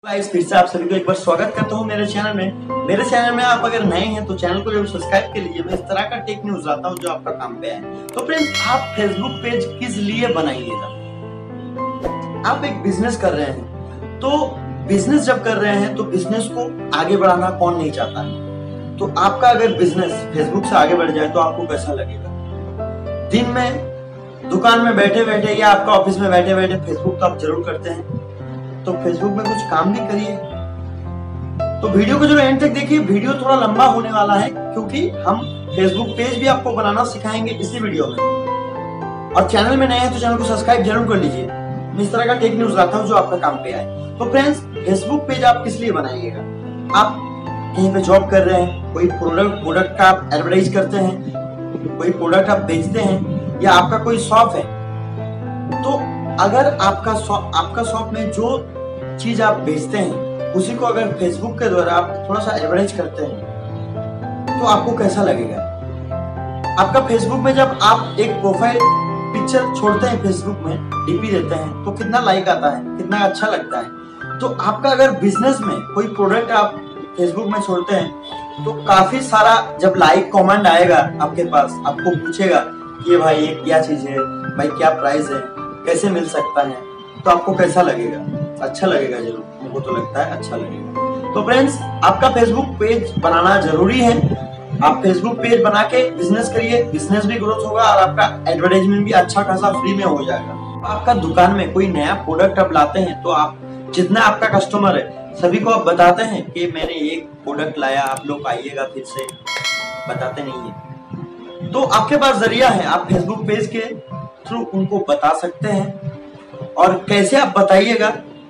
Guys, फिर से आप सभी को एक बार स्वागत करता हूँ मेरे चैनल में। आप अगर नए हैं तो चैनल को जरूर सब्सक्राइब कर लीजिए। मैं इस तरह का टेक न्यूज लाता हूँ जो आपका काम पे है। तो फ्रेंड्स, आप फेसबुक पेज किस लिए बनाइएगा? आप एक बिजनेस कर रहे हैं, तो बिजनेस जब कर रहे हैं तो बिजनेस को आगे बढ़ाना कौन नहीं चाहता है। तो आपका अगर बिजनेस फेसबुक से आगे बढ़ जाए तो आपको कैसा लगेगा? दिन में दुकान में बैठे बैठे या आपका ऑफिस में बैठे बैठे फेसबुक तो आप जरूर करते हैं, तो फेसबुक में कुछ काम भी करिए। तो वीडियो को जो एंड तक देखिए, वीडियो थोड़ा लंबा होने वाला है क्योंकि हम फेसबुक पेज भी आपको बनाना सिखाएंगे इसी वीडियो में। और चैनल में नए हैं तो चैनल को सब्सक्राइब जरूर कर लीजिए। मैं इस तरह का टेक न्यूज लाता हूँ जो आपका काम पे आए। तो फ्रेंड्स, फेसबुक पेज आप किस लिए बनाइएगा? आप कहीं पे जॉब कर रहे हैं, कोई प्रोडक्ट का आप एडवर्टाइज करते हैं, कोई प्रोडक्ट आप बेचते हैं, या आपका कोई शॉप है। तो अगर आपका शॉप में जो चीज आप बेचते हैं उसी को अगर फेसबुक के द्वारा आप थोड़ा सा एडवर्टाइज करते हैं तो आपको कैसा लगेगा? आपका फेसबुक में जब आप एक प्रोफाइल पिक्चर छोड़ते हैं, फेसबुक में डीपी देते हैं, तो कितना लाइक आता है, कितना अच्छा लगता है। तो आपका अगर बिजनेस में कोई प्रोडक्ट आप फेसबुक में छोड़ते हैं तो काफी सारा जब लाइक कमेंट आएगा आपके पास, आपको पूछेगा कि भाई ये क्या चीज है, भाई क्या प्राइस है, कैसे मिल सकता है, तो आपको कैसा लगेगा? अच्छा लगेगा जरूर, मुझको तो लगता है अच्छा लगेगा। तो फ्रेंड्स, आपका फेसबुक पेज बनाना जरूरी है। आप फेसबुक पेज बना के बिजनेस करिए, बिजनेस भी ग्रोथ होगा और आपका एडवर्टाइजमेंट भी अच्छा खासा फ्री में हो जाएगा। आपका दुकान में कोई नया प्रोडक्ट आप लाते हैं तो आप जितना आपका कस्टमर है सभी को आप बताते हैं कि मैंने एक प्रोडक्ट लाया, आप लोग आइएगा, फिर से बताते नहीं है। तो आपके पास जरिया है, आप फेसबुक पेज के थ्रू उनको बता सकते हैं। और कैसे आप बताइएगा?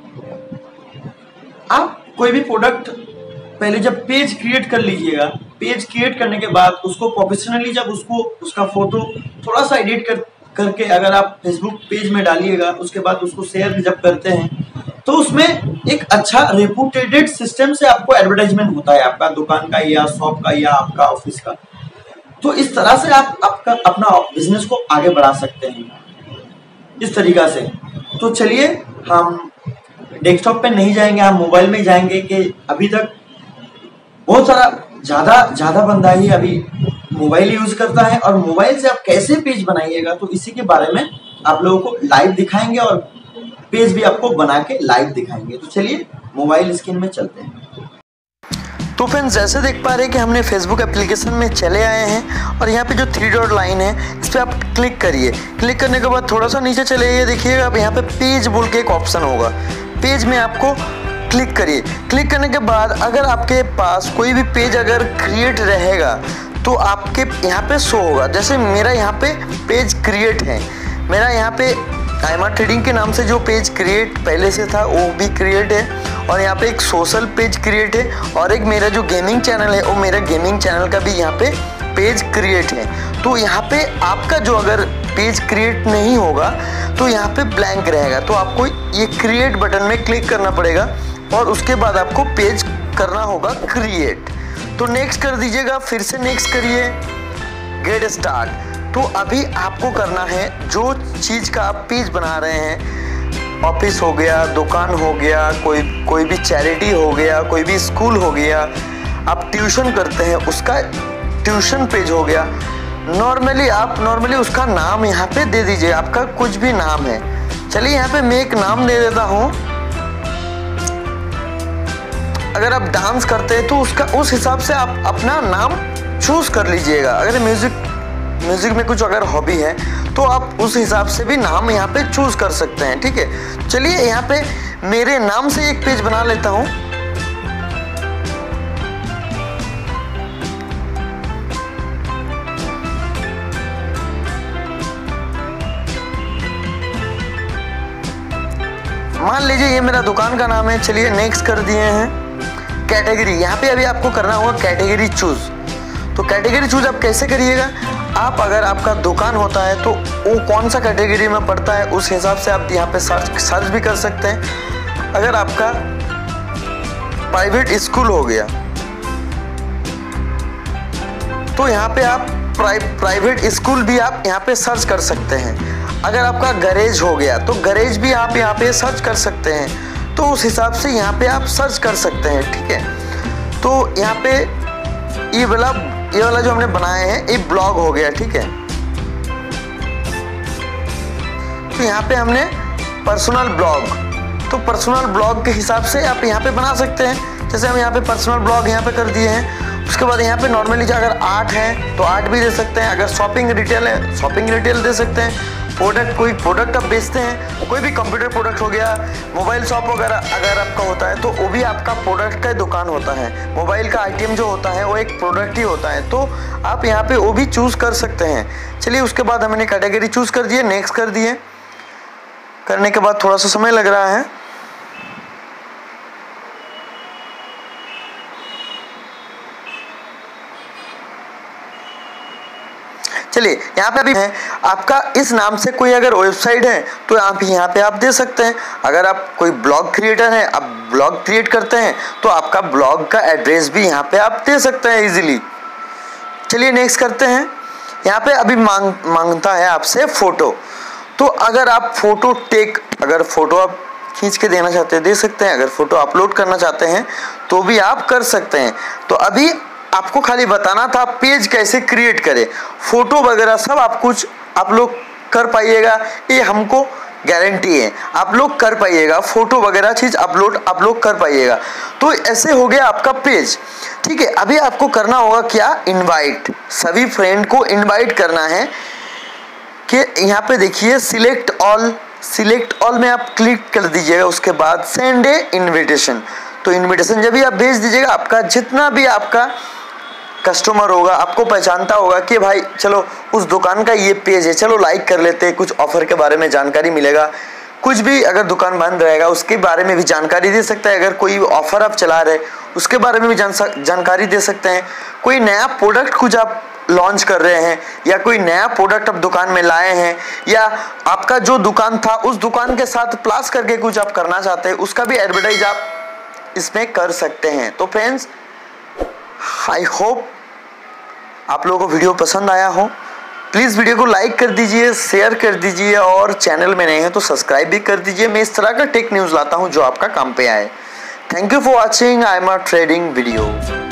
आप कोई भी प्रोडक्ट पहले जब पेज क्रिएट कर लीजिएगा, पेज क्रिएट करने के बाद उसको प्रोफेशनली जब उसका फोटो थोड़ा सा एडिट करके अगर आप फेसबुक पेज में डालिएगा, उसके बाद उसको शेयर जब करते हैं तो उसमें एक अच्छा रेपुटेटेड सिस्टम से आपको एडवर्टाइजमेंट होता है, आपका दुकान का या शॉप का या आपका ऑफिस का। तो इस तरह से आप अपना बिजनेस को आगे बढ़ा सकते हैं इस तरीका से। तो चलिए, हम डेस्कटॉप पे नहीं जाएंगे, हम मोबाइल में जाएंगे कि अभी तक बहुत सारा ज्यादा बंदा ही अभी मोबाइल यूज करता है। और मोबाइल से आप कैसे पेज बनाइएगा तो इसी के बारे में आप लोगों को लाइव दिखाएंगे और पेज भी आपको बना के लाइव दिखाएंगे। तो चलिए मोबाइल स्क्रीन में चलते हैं। तो फ्रेंड्स, जैसे देख पा रहे हैं कि हमने फेसबुक एप्लीकेशन में चले आए हैं और यहाँ पे जो 3 डॉट लाइन है इस पर आप क्लिक करिए। क्लिक करने के बाद थोड़ा सा नीचे चले जाइए, देखिएगा अब यहाँ पे पेज बोल के एक ऑप्शन होगा। पेज में आपको क्लिक करिए। क्लिक करने के बाद अगर आपके पास कोई भी पेज अगर क्रिएट रहेगा तो आपके यहाँ पे शो होगा। जैसे मेरा यहाँ पे पेज क्रिएट है, मेरा यहाँ पे आईमा ट्रेडिंग के नाम से जो पेज क्रिएट पहले से था वो भी क्रिएट है, और यहाँ पे एक सोशल पेज क्रिएट है, और एक मेरा जो गेमिंग चैनल है वो मेरा गेमिंग चैनल का भी यहाँ पे पेज क्रिएट है। तो यहाँ पे आपका जो अगर पेज क्रिएट नहीं होगा तो यहाँ पे ब्लैंक रहेगा। तो आपको ये क्रिएट बटन में क्लिक करना पड़ेगा और उसके बाद आपको पेज करना होगा क्रिएट। तो नेक्स्ट कर दीजिएगा, फिर से नेक्स्ट करिए, गेट स्टार्ट। तो अभी आपको करना है जो चीज़ का आप पेज बना रहे हैं, ऑफिस हो गया, दुकान हो गया, कोई भी चैरिटी हो गया, कोई भी स्कूल हो गया, आप ट्यूशन करते हैं उसका ट्यूशन पेज हो गया। नॉर्मली उसका नाम यहाँ पे दे दीजिए, आपका कुछ भी नाम है। चलिए यहाँ पे मैं एक नाम दे देता हूँ। अगर आप डांस करते हैं तो उस हिसाब से आप अपना नाम चूज कर लीजिएगा। अगर म्यूजिक में कुछ अगर हॉबी है तो आप उस हिसाब से भी नाम यहाँ पे चूज कर सकते हैं, ठीक है। चलिए यहाँ पे मेरे नाम से एक पेज बना लेता हूँ। मान लीजिए ये मेरा दुकान का नाम है। चलिए नेक्स्ट कर दिए हैं। कैटेगरी, यहाँ पे अभी आपको करना होगा कैटेगरी चूज। तो कैटेगरी चूज आप कैसे करिएगा? आप अगर आपका दुकान होता है तो वो कौन सा कैटेगरी में पड़ता है उस हिसाब से आप यहाँ पे सर्च भी कर सकते हैं। अगर आपका प्राइवेट स्कूल हो गया तो यहाँ पे आप प्राइवेट स्कूल भी आप यहाँ पे सर्च कर सकते हैं। अगर आपका गैरेज हो गया तो गैरेज भी आप यहाँ पे सर्च कर सकते हैं। तो उस हिसाब से यहाँ पे आप सर्च कर सकते हैं। ठीक है, तो यहाँ पे ये वाला जो हमने बनाए हैं ये ब्लॉग हो गया। ठीक है, तो यहाँ पे हमने पर्सनल ब्लॉग, तो पर्सनल ब्लॉग के हिसाब से आप यहाँ पे बना सकते हैं। जैसे हम यहाँ पे पर्सनल ब्लॉग यहाँ पे कर दिए हैं। उसके बाद यहाँ पे नॉर्मली अगर आर्ट है तो आर्ट भी दे सकते हैं, अगर शॉपिंग रिटेल है शॉपिंग रिटेल दे सकते हैं, प्रोडक्ट कोई प्रोडक्ट आप बेचते हैं, कोई भी कंप्यूटर प्रोडक्ट हो गया, मोबाइल शॉप वगैरह अगर आपका होता है तो वो भी आपका प्रोडक्ट का दुकान होता है। मोबाइल का आइटम जो होता है वो एक प्रोडक्ट ही होता है, तो आप यहाँ पे वो भी चूज़ कर सकते हैं। चलिए, उसके बाद हमने कैटेगरी चूज़ कर दिए, नेक्स्ट कर दिए। करने के बाद थोड़ा सा समय लग रहा है। चलिए, यहाँ पे अभी है आपका इस नाम से कोई अगर वेबसाइट है तो आप यहाँ पे आप दे सकते हैं। अगर आप कोई ब्लॉग क्रिएटर है, आप ब्लॉग क्रिएट करते हैं तो आपका ब्लॉग का एड्रेस भी यहाँ पे आप दे सकते हैं इजीली। चलिए नेक्स्ट करते हैं। यहाँ पे अभी मांगता है आपसे फोटो, तो अगर आप अगर फोटो आप खींच के देना चाहते हैं दे सकते हैं, अगर फोटो अपलोड करना चाहते हैं तो भी आप कर सकते हैं। तो अभी आपको खाली बताना था पेज कैसे क्रिएट करें, फोटो वगैरह सब आप लोग कर पाइएगा, ये हमको गारंटी है। आप लोग कर पाइएगा, फोटो वगैरह चीज़ आप लोग कर पाइएगा। तो ऐसे हो गया आपका पेज। ठीक है, अभी आपको करना होगा क्या, इनवाइट, सभी फ्रेंड को इनवाइट करना है। कि यहाँ पे देखिए सिलेक्ट ऑल में आप क्लिक कर दीजिएगा। उसके बाद सेंड ए इनविटेशन, तो इनविटेशन जब भी आप भेज दीजिएगा, आपका जितना भी आपका कस्टमर होगा आपको पहचानता होगा कि भाई चलो उस दुकान का ये पेज है, चलो लाइक कर लेते हैं, कुछ ऑफर के बारे में जानकारी मिलेगा, कुछ भी अगर दुकान बंद रहेगा उसके बारे में भी जानकारी दे सकता है, अगर कोई ऑफर आप चला रहे उसके बारे में भी जानकारी दे सकते हैं, कोई नया प्रोडक्ट कुछ आप लॉन्च कर रहे हैं या कोई नया प्रोडक्ट आप दुकान में लाए हैं, या आपका जो दुकान था उस दुकान के साथ प्लस करके कुछ आप करना चाहते हैं, उसका भी एडवर्टाइज आप इसमें कर सकते हैं। तो फ्रेंड्स, आई होप आप लोगों को वीडियो पसंद आया हो। प्लीज़ वीडियो को लाइक कर दीजिए, शेयर कर दीजिए, और चैनल में नए हैं तो सब्सक्राइब भी कर दीजिए। मैं इस तरह का टेक न्यूज़ लाता हूं जो आपका काम पे आए। Thank you for watching. I am a trading video.